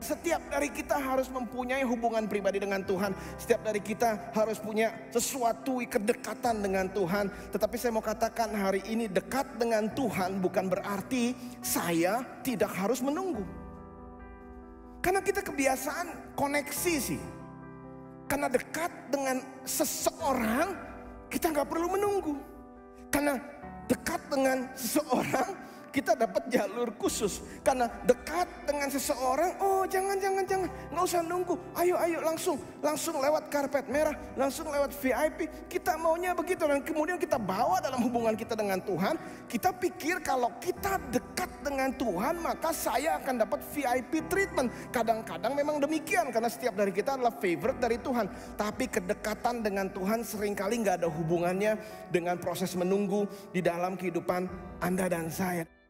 Setiap dari kita harus mempunyai hubungan pribadi dengan Tuhan. Setiap dari kita harus punya sesuatu kedekatan dengan Tuhan. Tetapi saya mau katakan hari ini, dekat dengan Tuhan bukan berarti saya tidak harus menunggu. Karena kita kebiasaan koneksi sih. Karena dekat dengan seseorang, kita gak perlu menunggu. Karena dekat dengan seseorang, kita dapat jalur khusus. Karena dekat dengan seseorang, oh jangan, nggak usah nunggu. Ayo langsung lewat karpet merah, langsung lewat VIP. Kita maunya begitu, dan kemudian kita bawa dalam hubungan kita dengan Tuhan. Kita pikir kalau kita dekat dengan Tuhan, maka saya akan dapat VIP treatment. Kadang-kadang memang demikian, karena setiap dari kita adalah favorite dari Tuhan. Tapi kedekatan dengan Tuhan seringkali nggak ada hubungannya dengan proses menunggu di dalam kehidupan Anda dan saya.